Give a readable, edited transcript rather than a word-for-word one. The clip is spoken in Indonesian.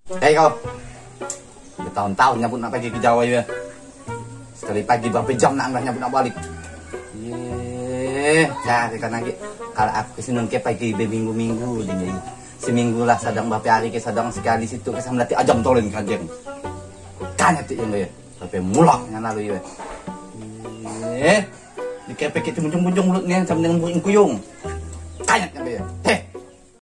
Kau, bertahun-tahun nyambut nak pergi ke Jawa ya. Sekali pagi berapa jam nak nyambut nak balik. Cari kan lagi. Kalau aku senang ke pagi berminggu-minggu jadi seminggu lah sadang berapa hari ke sadang sekali situ ke sama latih ajam tolong kanjeng. Tanya tu yang ya. Sampai mulak yang lalu ya. Di kepek itu muncung-muncung mulutnya sama dengan burung kuyung.